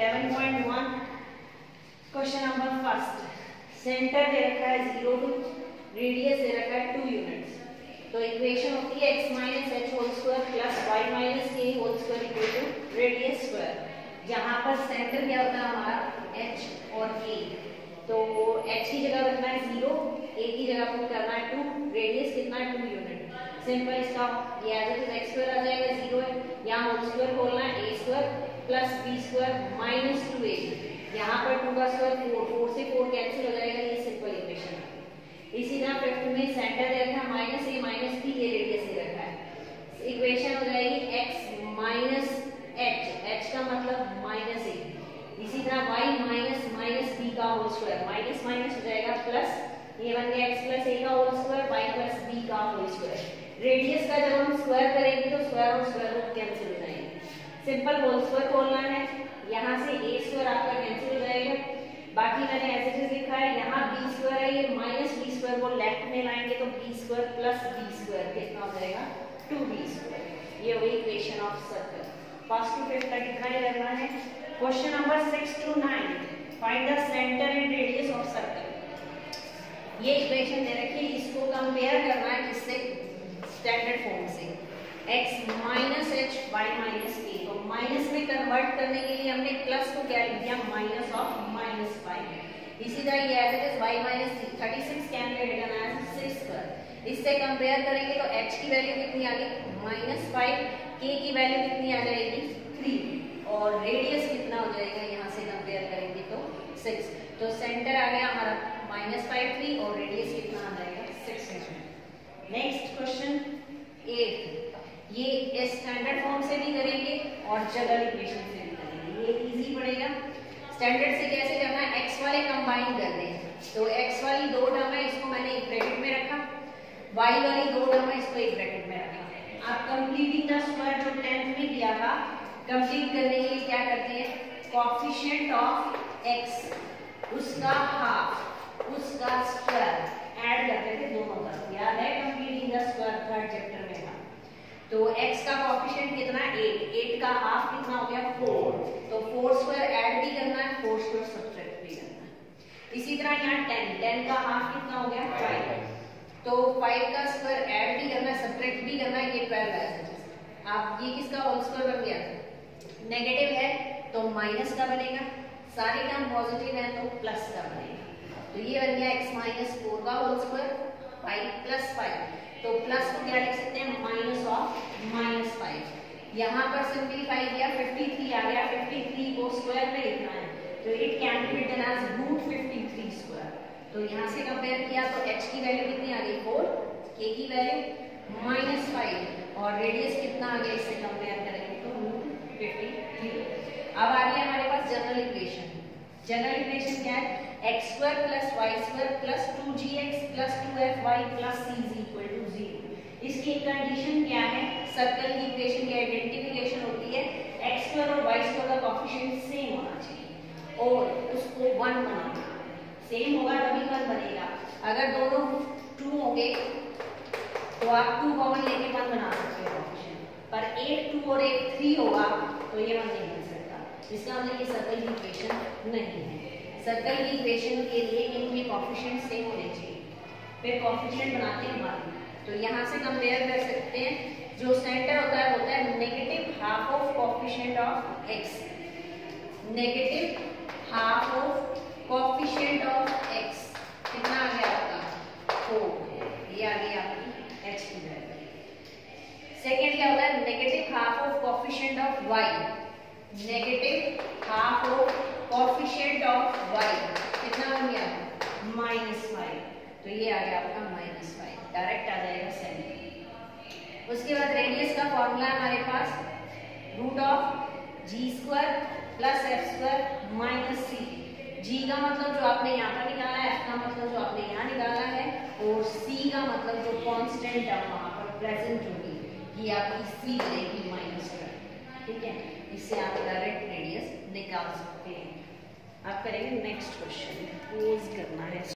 11.1 question number first. Centre दे रखा है 0 2, रेडियस दे रखा है 2 यूनिट्स। तो इक्वेशन होती है x minus H whole square plus y minus K whole square equal to radius square. जहाँ पर सेंटर क्या होता है हमारा h और a, तो h की जगह रखना है 0, a की जगह पुट करना है 2, रेडियस कितना है 2 यूनिट। सिंपल इसका ये as it is x square आ जाएगा, 0 है, यहाँ होल स्क्वायर खोलना है a square plus b square minus 2a, यहाँ पर 2 का स्क्वायर 4 से 4 कैंसिल हो जाएगा। ये सिंपल इक्वेशन है। इसी तरह फिफ्थ में सेंटर दे रखा है माइनस a माइनस b, ये रेडियस दे रखा है। इक्वेशन हो जाएगी x माइनस h, h का मतलब माइनस a। इसी तरह y माइनस माइनस b का होल स्क्वायर, माइनस माइनस हो जाएगा प्लस, ये बन गया x प्लस a का whole square y plus b का होल स्क्वायर। रेडियस का जब हम स्क्वायर करेंगे तो स्क्वायर और स्क्वायर रूट कैंसिल हो जाएंगे। सिंपल होल स्क्वायर खोलना है, यहाँ से a स्क्वायर आपका कैंसिल हो जाएगा। बाकी मैंने ऐसे जैसे लिखा है, यहाँ b स्क्वायर है, ये माइनस b स्क्वायर को लेफ्ट में लाएंगे तो b square plus b square कितना हो जाएगा 2b स्क्वायर। ये हुई equation of circle. First to fifth तक इतना ही करना है। Question number 6 to 9, find the centre and radius of circle. ये इक्वेशन दे रखी है, इसको कंपेयर करना है किससे, स्टैंडर्ड फॉर्म से, x minus H Y minus K. तो माइनस में कन्वर्ट करने के लिए हमने प्लस को क्या लिख दिया, माइनस ऑफ माइनस 5। इसी तरह ये as it is y minus 36 can be written as 6 पर। इससे कंपेयर करेंगे तो h की वैल्यू कितनी आ गई माइनस 5, k की वैल्यू कितनी आ जाएगी 3, और रेडियस कितना हो जाएगा, यहाँ से कंपेयर करेंगे तो 6। तो सेंटर आ गया हमारा माइनस 5 3, और रेडियस कितना आ जाएगा 6। नेक्स्ट क्वेश्चन 8, ये स्टैंडर्ड फॉर्म से भी करेंगे और जनरल इक्वेशन से भी करेंगे। ये इजी पड़ेगा। स्टैंडर्ड से कैसे करना है, x वाले कंबाइन कर दें, तो x वाली 2 टर्म है, इसको मैंने एक ब्रैकेट में रखा, y वाली 2 टर्म है, इसको एक ब्रैकेट में रखा। आप कंप्लीटिंग द स्क्वायर जो 10th में किया था, कंप्लीट करने के लिए क्या करते हैं, कोएफिशिएंट ऑफ x उसका हाफ उसका स्क्वायर ऐड करते थे दोनों तरफ, याद है completing the square third chapter में था। तो x का कोएफिशिएंट कितना 8, 8 का हाफ कितना हो गया 4, तो 4 स्क्वायर ऐड भी करना है, 4 स्क्वायर सब्ट्रैक्ट भी करना है। इसी तरह यहाँ 10, 10 का हाफ कितना हो गया 5, तो 5 का स्क्वायर ऐड भी करना है, सब्ट्रैक्ट भी करना है, ये 12 है। आप ये किसका होल स्क्वायर बन गया, नेगेटिव है तो माइनस का बनेगा, सारे टर्म पॉजिटिव है तो प्लस का बनेगा। तो ये बन गया x माइनस 4 का होल स्क्वायर 5 प्लस 5, तो प्लस को क्या लिख सकते हैं, माइनस ऑफ माइनस 5। यहाँ पर सिंप्लीफाई किया 53 आ गया, 53 को स्क्वायर में लिखना है, तो it can be written as root 53 square. तो यहाँ से कंपेयर किया तो h की वैल्यू कितनी आ गई 4, k की वैल्यू माइनस 5, और रेडियस कितना आ गया, इससे कंपेयर करेंगे तो रूट 53। अब आ गया हमारे पास जनरल इक्वेशन। जनरल इक्वेशन क्या है, x square plus Y square plus 2gx plus 2fy plus c is equal to 0। इसकी कंडीशन क्या है, सर्कल की इक्वेशन की आइडेंटिफिकेशन होती है x स्क्वायर और y स्क्वायर का कोएफिशिएंट सेम होना चाहिए और उसको 1 बनाना। सेम होगा तभी 1 बनेगा। अगर दोनों 2 होंगे तो आप 2 कॉमन लेके 1 बना सकते हो कोएफिशिएंट, पर एक 2 और एक 3 होगा तो ये 1 नहीं बन सकता। इसका मतलब ये सर्कल की इक्वेशन नहीं है। सर्कल की इक्वेशन के लिए इनके कोएफिशिएंट सेम होने चाहिए, फिर कोएफिशिएंट बनाते हैं बाद में। तो यहाँ से कंपेयर कर सकते हैं, जो सेंटर होता है negative half of coefficient of x, negative half of coefficient of x कितना आ गया आपका 4, ये आ गई आपकी h की वैल्यू। सेकेंड क्या होता है, negative half of coefficient of y, negative half of coefficient of y कितना बन गया -5, तो ये आ गया आपका -5, डायरेक्ट आ जाएगा सेंटर। उसके बाद रेडियस का फॉर्मूला है हमारे पास root of g square plus f square minus c। g का मतलब जो आपने यहाँ पर निकाला है, f का मतलब जो आपने यहाँ निकाला है, और c का मतलब जो कांस्टेंट टर्म वहाँ पर प्रेजेंट होगी, ये आपकी c रहेगी -1। ठीक है, इससे आप डायरेक्ट रेडियस निकाल सकते हैं। आप करेंगे नेक्स्ट क्वेश्चन, पोज करना है।